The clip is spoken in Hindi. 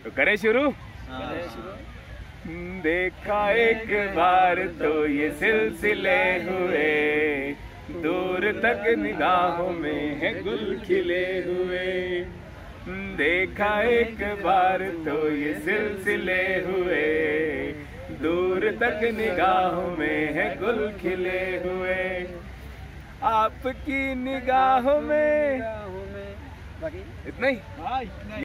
तो करे शुरू। देखा एक बार तो ये सिलसिले हुए, दूर तक निगाहों में है गुल खिले हुए। देखा एक बार तो ये सिलसिले हुए, दूर तक निगाहों में है गुल खिले हुए। आपकी निगाहों में, इतना ही।